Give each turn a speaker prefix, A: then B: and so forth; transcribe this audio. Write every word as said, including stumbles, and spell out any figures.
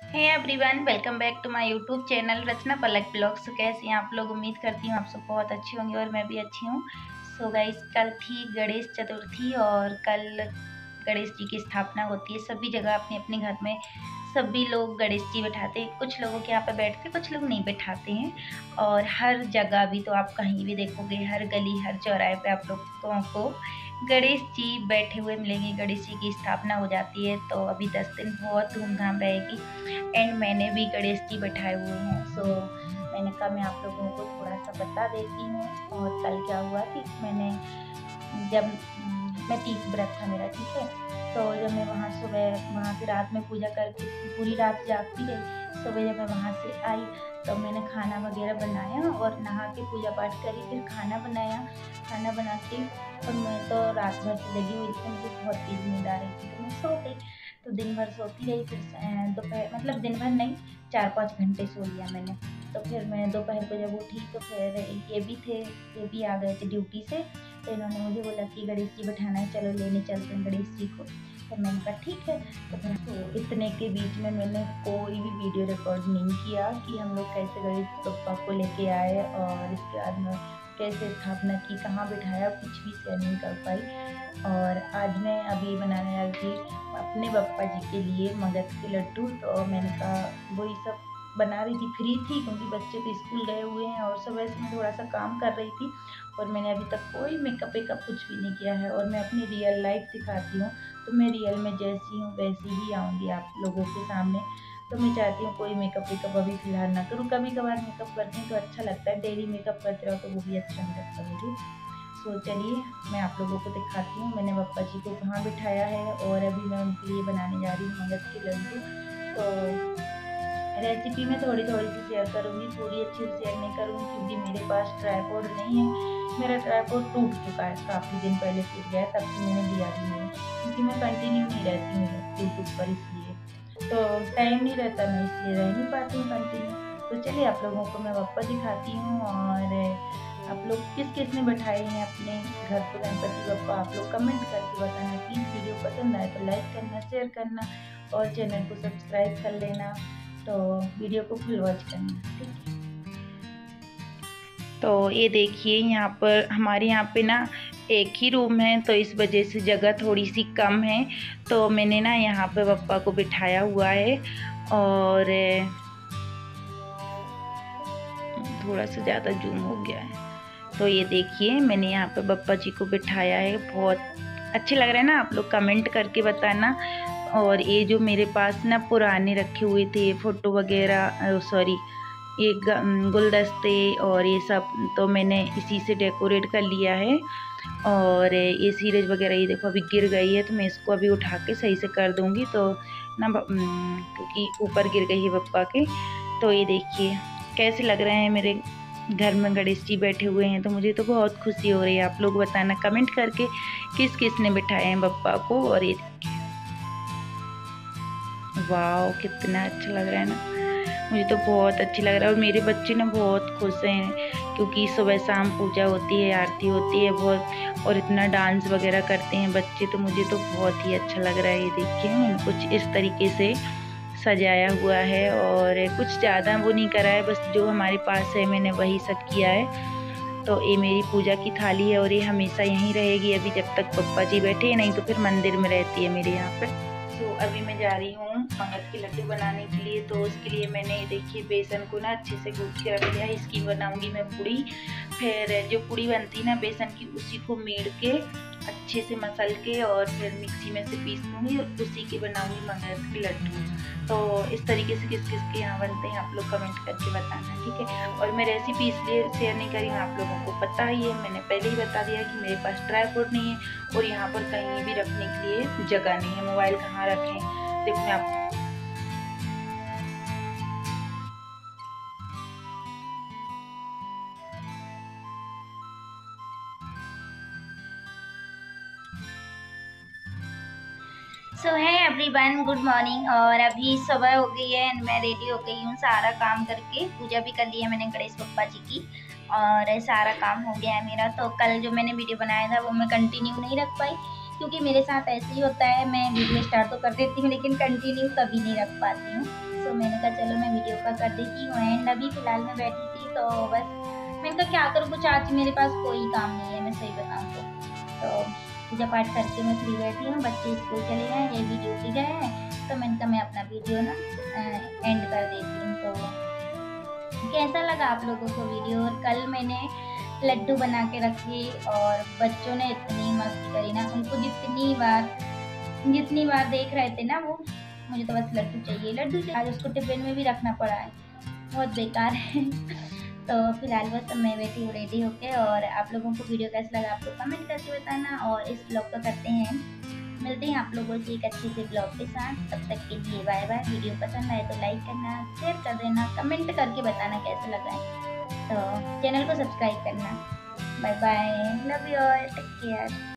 A: Hey everyone, welcome back to my YouTube channel Rachna Palak blogs. तो कैसे हैं आप लोग? उम्मीद करती हूँ आप सब बहुत अच्छे होंगे और मैं भी अच्छी हूँ। सो गाइस, कल थी गणेश चतुर्थी और कल गणेश जी की स्थापना होती है। सभी जगह अपने अपने घर में सभी लोग गणेश जी बैठाते हैं। कुछ लोगों के यहाँ पे बैठते, कुछ लोग नहीं बैठाते हैं। और हर जगह भी तो आप कहीं भी देखोगे, हर गली हर चौराहे पे आप लोगों को गणेश जी बैठे हुए मिलेंगे। गणेश जी की स्थापना हो जाती है। तो अभी दस दिन बहुत धूमधाम रहेगी। एंड मैंने भी गणेश जी बैठाए हुए हैं। सो मैंने कहा मैं आप लोगों को थोड़ा सा बता देती हूँ। और कल क्या हुआ कि मैंने जब मैं तीस व्रत था मेरा, ठीक है। तो जब मैं वहाँ सुबह वहाँ से रात में पूजा करके पूरी रात जागती रही। सुबह जब मैं वहाँ से आई तो मैंने खाना वगैरह बनाया और नहा के पूजा पाठ करी, फिर खाना बनाया। खाना बना के और मैं तो रात भर से लगी हुई थी, मुझे बहुत तेज नींद आ रही थी तो मैं सो गई। तो दिन भर सोती रही, फिर दोपहर मतलब दिन भर नहीं, चार पाँच घंटे सो लिया मैंने। तो फिर मैं दोपहर को जब उठी तो फिर ये भी थे ये भी आ गए थे ड्यूटी से। तो इन्होंने मुझे बोला कि गणेश जी बैठाना है, चलो लेने चलते हैं गणेश जी को। तो मैंने कहा ठीक है। तो फिर तो इतने के बीच में मैंने कोई भी वीडियो रिकॉर्ड नहीं किया कि हम लोग कैसे गणेश बप्पा को लेके आए और इसके बाद में कैसे स्थापना की, कहाँ बिठाया, कुछ भी शेयर नहीं कर पाई। और आज मैं अभी बनाने आई थी अपने बप्पा जी के लिए मगध के लड्डू। तो मैंने कहा वही सब बना रही थी, फ्री थी क्योंकि बच्चे तो स्कूल गए हुए हैं और सुबह से मैं थोड़ा सा काम कर रही थी। और मैंने अभी तक कोई मेकअप वेकअप कुछ भी नहीं किया है। और मैं अपनी रियल लाइफ दिखाती हूँ, तो मैं रियल में जैसी हूँ वैसी ही आऊँगी आप लोगों के सामने। तो मैं चाहती हूँ कोई मेकअप वेकअप अभी फ़िलहाल ना करूँ। कभी कभार मेकअप करती हूँ तो अच्छा लगता है, डेली मेकअप करते रहो तो वो भी अच्छा नहीं लगता मुझे। सो चलिए मैं आप लोगों को दिखाती हूँ मैंने बप्पा जी को कहाँ बिठाया है। और अभी मैं उनके लिए बनाने जा रही हूँ मगध के लड्डू। तो रेसिपी में थोड़ी थोड़ी सी शेयर करूँगी, पूरी अच्छे से शेयर नहीं करूँगी क्योंकि मेरे पास ट्राइपॉड नहीं है। मेरा ट्राइपॉड टूट चुका है, काफ़ी दिन पहले टूट गया, तब से मैंने लिया भी नहीं क्योंकि मैं कंटिन्यू नहीं रहती हूँ यूट्यूब पर, इसलिए तो टाइम नहीं रहता, मैं इसलिए रह नहीं पाती हूँ कंटिन्यू। तो चलिए आप लोगों को मैं बप्पा दिखाती हूँ। और आप लोग किस किस ने बैठाए हैं अपने घर पर गणपति बप्पा, आप लोग कमेंट करके बताना। प्लीज़ वीडियो पसंद आए तो लाइक करना, शेयर करना और चैनल को सब्सक्राइब कर लेना। तो वीडियो को फुल वॉच करना, ठीक है। तो ये देखिए यहाँ पर हमारे यहाँ पे ना एक ही रूम है, तो इस वजह से जगह थोड़ी सी कम है। तो मैंने ना यहाँ पे बप्पा को बिठाया हुआ है और थोड़ा सा ज़्यादा जूम हो गया है। तो ये देखिए मैंने यहाँ पे बप्पा जी को बिठाया है। बहुत अच्छे लग रहे हैं ना? आप लोग कमेंट करके बताना। और ये जो मेरे पास ना पुराने रखे हुए थे फ़ोटो वगैरह, सॉरी ये गुलदस्ते और ये सब, तो मैंने इसी से डेकोरेट कर लिया है। और ये सीरीज वगैरह ये देखो अभी गिर गई है, तो मैं इसको अभी उठा के सही से कर दूँगी। तो ना क्योंकि ऊपर गिर गई है बप्पा के। तो ये देखिए कैसे लग रहे हैं मेरे घर में गणेश जी बैठे हुए हैं। तो मुझे तो बहुत खुशी हो रही है। आप लोग बताना कमेंट करके किस किस ने बिठाए हैं बप्पा को। और ये देखिए वाह कितना अच्छा लग रहा है ना, मुझे तो बहुत अच्छी लग रहा है। और मेरे बच्चे ना बहुत खुश हैं क्योंकि सुबह शाम पूजा होती है, आरती होती है बहुत, और इतना डांस वगैरह करते हैं बच्चे। तो मुझे तो बहुत ही अच्छा लग रहा है। ये देखिए मैंने कुछ इस तरीके से सजाया हुआ है और कुछ ज़्यादा वो नहीं करा है, बस जो हमारे पास है मैंने वही सब किया है। तो ये मेरी पूजा की थाली है और ये हमेशा यहीं रहेगी अभी जब तक बप्पा जी बैठे, नहीं तो फिर मंदिर में रहती है मेरे यहाँ पे। तो अभी मैं जा रही हूँ मगध के लड्डू बनाने के लिए। तो उसके लिए मैंने देखिए बेसन को ना अच्छे से गूँथ के रख लिया। इसकी बनाऊंगी मैं पूड़ी। फिर जो पूड़ी बनती ना बेसन की, उसी को मेड़ के अच्छे से मसल के और फिर मिक्सी में से पीस दूँगी और उसी के बनाऊंगी मगध के लड्डू। तो इस तरीके से किस किस के यहाँ बनते हैं आप लोग कमेंट करके बताना, ठीक है। और मैं रेसिपी इसलिए शेयर नहीं करी हूँ, आप लोगों को पता ही है, मैंने पहले ही बता दिया कि मेरे पास ट्राइपॉड नहीं है और यहाँ पर कहीं भी रखने के लिए जगह नहीं है। मोबाइल कहाँ रखें, देखो मैं आप सो है एवरीवन, गुड मॉर्निंग। और अभी सुबह हो गई है एंड मैं रेडी हो गई हूँ सारा काम करके। पूजा भी कर ली है मैंने गणेश बप्पा जी की और सारा काम हो गया है मेरा। तो कल जो मैंने वीडियो बनाया था वो मैं कंटिन्यू नहीं रख पाई क्योंकि मेरे साथ ऐसे ही होता है, मैं वीडियो स्टार्ट तो कर देती हूँ लेकिन कंटिन्यू कभी नहीं रख पाती हूँ। सो मैंने कहा चलो मैं वीडियो का कर देती हूँ। एंड अभी फ़िलहाल मैं बैठी थी तो बस मैंने कहा क्या करूँ, कुछ आज मेरे पास कोई काम नहीं है, मैं सही बताऊँ तो। तो पूजा पाठ करके मैं फ्री बैठी हूँ, बच्चे स्कूल चले गए हैं, ये भी ड्यूटी गए हैं, तो मैंने कहा मैं अपना वीडियो ना एंड कर देती हूँ। तो कैसा लगा आप लोगों को वीडियो? और कल मैंने लड्डू बना के रखे और बच्चों ने इतनी मस्ती करी ना, उनको जितनी बार जितनी बार देख रहे थे ना वो, मुझे तो बस लड्डू चाहिए लड्डू चाहिए। आज उसको टिफिन में भी रखना पड़ा है, बहुत बेकार है। तो फिलहाल बस मैं बैठी हूँ रेडी होके। और आप लोगों को वीडियो कैसा लगा आप लोग कमेंट करके बताना। और इस ब्लॉग को करते हैं, मिलते हैं आप लोगों से एक अच्छे से ब्लॉग के साथ। तब तक के लिए बाय बाय। वीडियो पसंद आए तो लाइक करना, शेयर कर देना, कमेंट करके बताना कैसा लगा है। तो चैनल को सब्सक्राइब करना। Bye bye, love you all, take care.